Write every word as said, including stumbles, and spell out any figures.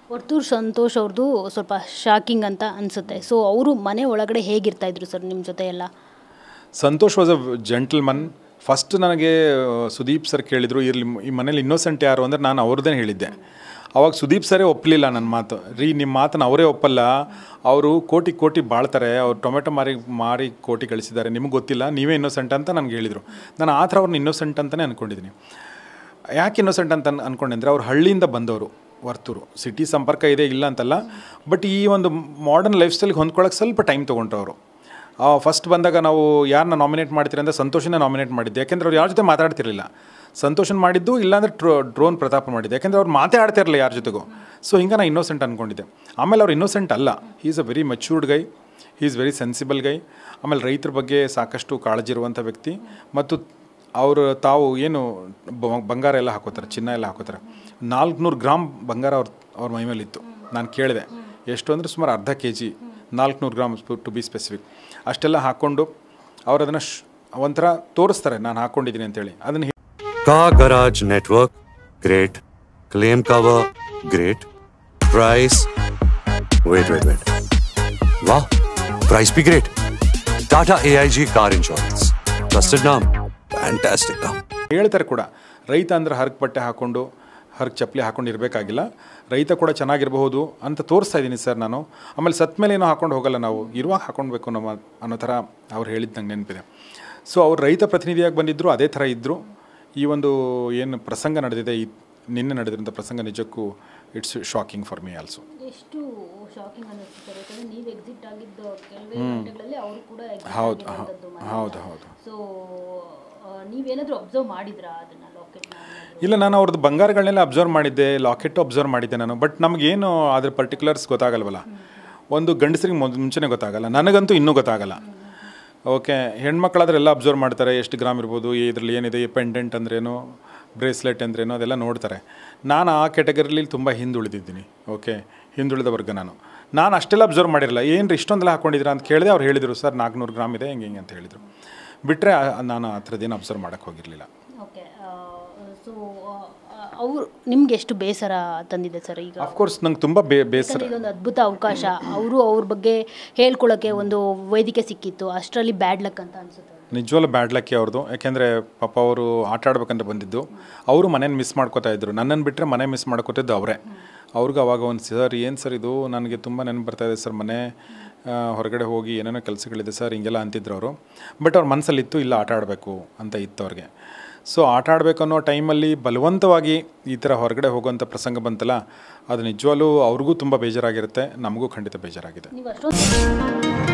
ವರ್ತೂರ್ ಸಂತೋಷ್ ಅವ್ರದ್ದು ಸ್ವಲ್ಪ ಶಾಕಿಂಗ್ ಅಂತ ಅನಿಸುತ್ತೆ. ಸೊ ಅವರು ಮನೆ ಒಳಗಡೆ ಹೇಗಿರ್ತಾ ಇದ್ರು ಸರ್ ನಿಮ್ಮ ಜೊತೆ ಎಲ್ಲ? Santosh was a gentleman. First ನನಗೆ ಸುದೀಪ್ ಸರ್ ಕೇಳಿದರು ಇರಲಿ ಈ ಮನೇಲಿ ಇನ್ನೋಸೆಂಟ್ ಯಾರು ಅಂದರೆ ನಾನು ಅವ್ರದ್ದೇ ಹೇಳಿದ್ದೆ. ಅವಾಗ ಸುದೀಪ್ ಸರೇ ಒಪ್ಪಲಿಲ್ಲ ನನ್ನ ಮಾತು. ರೀ ನಿಮ್ಮ ಮಾತನ್ನು ಅವರೇ ಒಪ್ಪಲ್ಲ, ಅವರು ಕೋಟಿ ಕೋಟಿ ಬಾಳ್ತಾರೆ, ಅವ್ರು ಟೊಮೆಟೊ ಮಾರಿ ಮಾರಿ ಕೋಟಿ ಗಳಿಸಿದ್ದಾರೆ, ನಿಮಗೆ ಗೊತ್ತಿಲ್ಲ, ನೀವೇ ಇನ್ನೋಸೆಂಟ್ ಅಂತ ನನಗೆ ಹೇಳಿದರು. ನಾನು ಆ ಥರ ಅವ್ರನ್ನ ಇನ್ನೋಸೆಂಟ್ ಅಂತಲೇ ಅಂದ್ಕೊಂಡಿದ್ದೀನಿ. ಯಾಕೆ ಇನ್ನೋಸೆಂಟ್ ಅಂತ ಅಂದ್ಕೊಂಡೆ ಅಂದರೆ ಅವ್ರು ಹಳ್ಳಿಯಿಂದ ಬಂದವರು. ವರ್ತೂರು ಸಿಟಿ ಸಂಪರ್ಕ ಇದೆ ಇಲ್ಲ ಅಂತಲ್ಲ, ಬಟ್ ಈ ಒಂದು ಮಾಡರ್ನ್ ಲೈಫ್ ಸ್ಟೈಲ್ಗೆ ಹೊಂದ್ಕೊಳ್ಳೋಕೆ ಸ್ವಲ್ಪ ಟೈಮ್ ತೊಗೊಂಡ್ರು ಅವರು. ಫಸ್ಟ್ ಬಂದಾಗ ನಾವು ಯಾರನ್ನ ನಾಮಿನೇಟ್ ಮಾಡ್ತೀರಿ ಅಂದರೆ ಸಂತೋಷನ ನಾಮಿನೇಟ್ ಮಾಡಿದ್ದೆ. ಯಾಕೆಂದರೆ ಅವ್ರು ಯಾರ ಜೊತೆ ಮಾತಾಡ್ತಿರಲಿಲ್ಲ. ಸಂತೋಷನ್ ಮಾಡಿದ್ದು ಇಲ್ಲಾಂದರೆ ಟ್ರೋ ಡ್ರೋನ್ ಪ್ರತಾಪ್ ಮಾಡಿದ್ದೆ, ಯಾಕೆಂದರೆ ಅವ್ರು ಮಾತೇ ಆಡ್ತಿರಲಿಲ್ಲ ಯಾರ ಜೊತೆಗೂ. ಸೊ ಹಿಂಗೆ ನಾನು ಇನ್ನೋಸೆಂಟ್ ಅಂದ್ಕೊಂಡಿದ್ದೆ. ಆಮೇಲೆ ಅವ್ರು ಇನ್ನೋಸೆಂಟ್ ಅಲ್ಲ, he is a very matured guy, he is very sensible guy. ಆಮೇಲೆ ರೈತರ ಬಗ್ಗೆ ಸಾಕಷ್ಟು ಕಾಳಜಿ ಇರುವಂಥ ವ್ಯಕ್ತಿ. ಮತ್ತು ಅವರು ತಾವು ಏನು ಬಂಗಾರ ಎಲ್ಲ ಹಾಕೋತಾರೆ, ಚಿನ್ನ ಎಲ್ಲ ಹಾಕೋತಾರೆ. ನಾಲ್ಕುನೂರು ಗ್ರಾಮ್ ಬಂಗಾರ ಅವ್ರ ಅವ್ರ ಮೈ ಮೇಲಿತ್ತು. ನಾನು ಕೇಳಿದೆ ಎಷ್ಟು ಅಂದರೆ ಸುಮಾರು ಅರ್ಧ ಕೆ ಜಿ, ನಾಲ್ಕುನೂರು ಗ್ರಾಮ್ ಟು ಬಿ ಸ್ಪೆಸಿಫಿಕ್. ಅಷ್ಟೆಲ್ಲ ಹಾಕ್ಕೊಂಡು ಅವ್ರು ಅದನ್ನು ಒಂಥರ ತೋರಿಸ್ತಾರೆ ನಾನು ಹಾಕ್ಕೊಂಡಿದ್ದೀನಿ ಅಂತೇಳಿ. ಅದನ್ನು Car Garage Network, great. Claim cover, great. Price, wait, wait, wait. Wow, price be great. Tata A I G Car Insurance. Trusted name. Fantastic name. ಹೇಳ್ತಾರೆ ಕೂಡ, ರೈತ ಅಂದರೆ ಹರಕ್ ಬಟ್ಟೆ ಹಾಕ್ಕೊಂಡು ಹರಕ್ ಚಪ್ಪಲಿ ಹಾಕ್ಕೊಂಡು ಇರಬೇಕಾಗಿಲ್ಲ, ರೈತ ಕೂಡ ಚೆನ್ನಾಗಿರಬಹುದು ಅಂತ ತೋರಿಸ್ತಾ ಇದ್ದೀನಿ ಸರ್ ನಾನು. ಆಮೇಲೆ ಸತ್ ಮೇಲೆ ಏನೋ ಹಾಕ್ಕೊಂಡು ಹೋಗಲ್ಲ, ನಾವು ಇರುವಾಗ ಹಾಕ್ಕೊಳ್ಬೇಕು ನಮ್ಮ ಅನ್ನೋ ಥರ ಅವ್ರು ಹೇಳಿದ್ದು ನಂಗೆ ನೆನಪಿದೆ. ಸೊ ಅವ್ರು ರೈತ ಪ್ರತಿನಿಧಿಯಾಗಿ ಬಂದಿದ್ದರು, ಅದೇ ಥರ ಇದ್ದರು. ಈ ಒಂದು ಏನು ಪ್ರಸಂಗ ನಡೆದಿದೆ, ಈ ನಿನ್ನೆ ನಡೆದಿರೋಂಥ ಪ್ರಸಂಗ ನಿಜಕ್ಕೂ it's shocking for me also. ಎಷ್ಟು ಶಾಕಿಂಗ್ ಅನ್ನಿಸ್ತಾರೆ ಯಾಕಂದರೆ ನೀವು ಎಕ್ಸಿಟ್ ಆಗಿದ್ದು ಕೆಲವೇ ಗಂಟೆಗಳಲ್ಲಿ ಅವರು ಕೂಡ ಹೌದು ಹೌದು ಹೌದು. ಸೊ ನೀವೇನಾದರೂ ಅಬ್ಸರ್ವ್ ಮಾಡಿದ್ರಾ ಅದನ್ನು ಲಾಕೆಟ್ನ? ಇಲ್ಲ, ನಾನು ಅವ್ರದ್ದು ಬಂಗಾರಗಳನ್ನೆಲ್ಲ ಅಬ್ಸರ್ವ್ ಮಾಡಿದ್ದೆ, ಲಾಕೆಟ್ಟು ಅಬ್ಸರ್ವ್ ಮಾಡಿದ್ದೆ ನಾನು. ಬಟ್ ನಮಗೇನು ಅದ್ರ ಪರ್ಟಿಕ್ಯುಲರ್ಸ್ ಗೊತ್ತಾಗಲ್ವಲ್ಲ. ಒಂದು ಗಂಡಸರಿಗೆ ಮುಂಚೆನೇ ಗೊತ್ತಾಗಲ್ಲ, ನನಗಂತೂ ಇನ್ನೂ ಗೊತ್ತಾಗಲ್ಲ. ಓಕೆ, ಹೆಣ್ಮಕ್ಳಾದ್ರೆ ಎಲ್ಲ ಅಬ್ಸರ್ವ್ ಮಾಡ್ತಾರೆ, ಎಷ್ಟು ಗ್ರಾಮ್ ಇರ್ಬೋದು, ಇದರಲ್ಲಿ ಏನಿದೆ, ಪೆಂಡೆಂಟ್ ಅಂದ್ರೇನು, ಬ್ರೇಸ್ಲೆಟ್ ಅಂದ್ರೇನು, ಅದೆಲ್ಲ ನೋಡ್ತಾರೆ. ನಾನು ಆ ಕ್ಯಾಟಗರಿಲಿ ತುಂಬ ಹಿಂದುಳಿದಿದ್ದೀನಿ. ಓಕೆ, ಹಿಂದುಳಿದ ವರ್ಗ ನಾನು. ನಾನು ಅಷ್ಟೆಲ್ಲ ಅಬ್ಸರ್ವ್ ಮಾಡಿರಲ್ಲ. ಏನು ಇಷ್ಟೊಂದೆಲ್ಲ ಹಾಕ್ಕೊಂಡಿದ್ದೀರಾ ಅಂತ ಕೇಳಿದೆ. ಅವ್ರು ಹೇಳಿದರು ಸರ್ ನಾಲ್ಕುನೂರು ಗ್ರಾಮ್ ಇದೆ ಹಿಂಗೆ ಹಿಂಗೆ ಅಂತ ಹೇಳಿದರು. ಬಿಟ್ಟರೆ ನಾನು ಆ ಥರದ್ದೇನು ಅಬ್ಸರ್ವ್ ಮಾಡೋಕ್ಕೆ ಹೋಗಿರಲಿಲ್ಲ. ಓಕೆ, ಸೊ ಅವರು ನಿಮ್ಗೆ ಎಷ್ಟು ಬೇಸರ ತಂದಿದೆ ಸರ್ ಈಗ? ಅಫ್ಕೋರ್ಸ್ ನಂಗೆ ತುಂಬ ಬೇ ಬೇಸರ. ಇದೊಂದು ಅದ್ಭುತ ಅವಕಾಶ, ಅವರು ಅವ್ರ ಬಗ್ಗೆ ಹೇಳ್ಕೊಳ್ಳೋಕ್ಕೆ ಒಂದು ವೇದಿಕೆ ಸಿಕ್ಕಿತ್ತು, ಅಷ್ಟರಲ್ಲಿ ಬ್ಯಾಡ್ ಲಕ್ ಅಂತ ಅನಿಸುತ್ತೆ. ನಿಜವಲ್ಲ ಬ್ಯಾಡ್ ಲಕ್ಕಿ ಅವ್ರದ್ದು. ಯಾಕೆಂದರೆ ಪಾಪ ಅವರು ಆಟ ಆಡ್ಬೇಕಂತ ಬಂದಿದ್ದು, ಅವರು ಮನೇನ ಮಿಸ್ ಮಾಡ್ಕೋತಾ ಇದ್ರು. ನನ್ನನ್ನು ಬಿಟ್ಟರೆ ಮನೆ ಮಿಸ್ ಮಾಡ್ಕೋತಿದ್ದು ಅವರೇ. ಅವ್ರಿಗೂ ಅವಾಗ ಒಂದು ಸರ್ ಏನು ಸರ್ ಇದು ನನಗೆ ತುಂಬ ನೆನಪು ಬರ್ತಾಯಿದೆ ಸರ್, ಮನೆ ಹೊರಗಡೆ ಹೋಗಿ ಏನೇನೋ ಕೆಲಸಗಳಿದೆ ಸರ್ ಹಿಂಗೆಲ್ಲ ಅಂತಿದ್ರು ಅವರು. ಬಟ್ ಅವ್ರ ಮನಸ್ಸಲ್ಲಿತ್ತು ಇಲ್ಲ ಆಟ ಆಡಬೇಕು ಅಂತ ಇತ್ತು ಅವ್ರಿಗೆ. ಸೊ ಆಟ ಆಡಬೇಕು ಅನ್ನೋ ಟೈಮಲ್ಲಿ ಬಲವಂತವಾಗಿ ಈ ಥರ ಹೊರಗಡೆ ಹೋಗುವಂಥ ಪ್ರಸಂಗ ಬಂತಲ್ಲ, ಅದು ನಿಜವಾಗ್ಲೂ ಅವ್ರಿಗೂ ತುಂಬ ಬೇಜಾರಾಗಿರುತ್ತೆ, ನಮಗೂ ಖಂಡಿತ ಬೇಜಾರಾಗಿದೆ.